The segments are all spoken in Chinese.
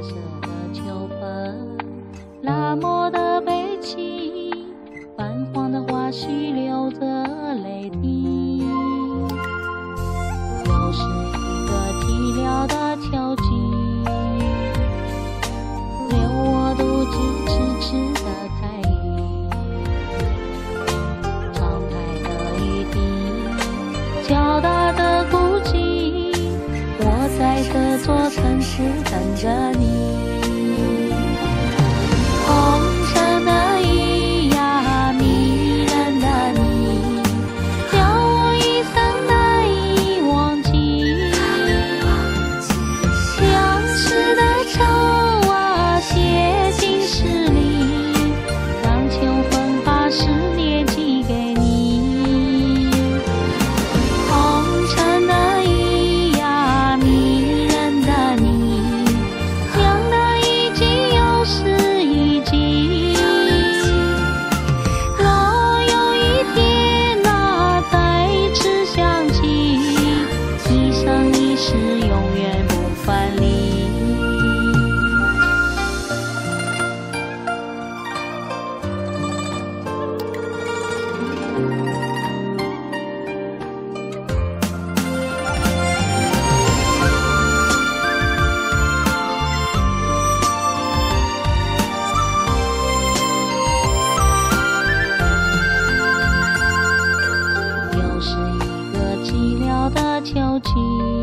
色的秋分，拉磨的悲泣，泛黄的花絮流着泪滴。又是一个寂寥的秋季，留我独自痴痴的在意。窗台的雨滴，敲打着孤寂，我在这座城市等着你。红尘的雨呀，迷人的你，叫我一生难以忘记。相识的愁啊，写进诗里，让秋风把思念寄给你。红尘的雨呀，迷人的你，讲得一季又是一季。若有一天啊，再次想起，一生一世永远不分离。又是一个寂寥的秋季，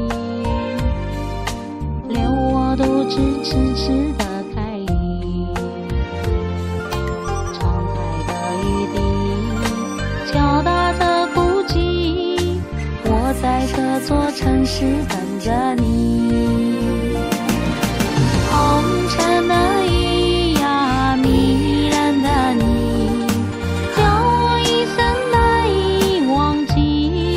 留我独自痴痴的在意。窗台的雨滴，敲打着孤寂，我在这座城市等着你。红尘的雨呀，迷人的你，叫我一生难以忘记。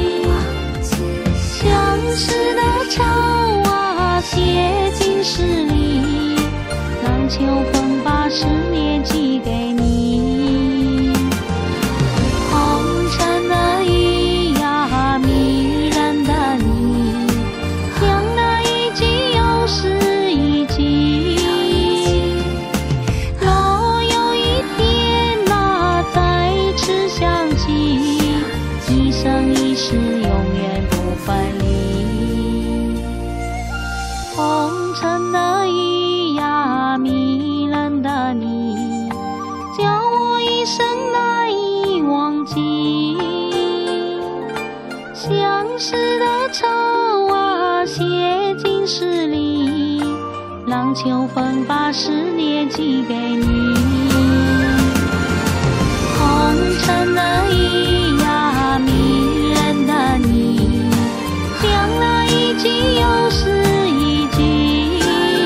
相识的愁啊，写进诗里，让秋风把思念寄给你。红尘的雨呀，迷人的你，讲得一季又是一季。若有一天啊，再次想起，一生一世永远不分离。红尘的雨呀，迷人的你，叫我一生难以忘记。相识的愁啊，写进诗里，让秋风把思念寄给你。红尘的雨呀，迷人的你，讲了一季又是一季。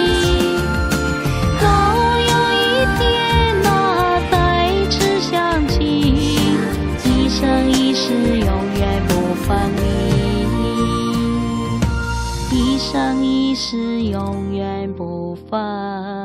若有一天啊，再次想起，一生一世永远不分离，一生一世永远不分